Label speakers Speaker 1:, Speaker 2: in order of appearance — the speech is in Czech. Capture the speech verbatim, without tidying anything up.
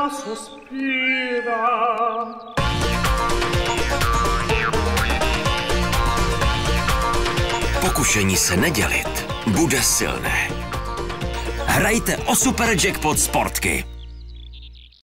Speaker 1: sospira.
Speaker 2: Pokušení se nedělit bude silné. Hrajte o Super Jackpot Sportky.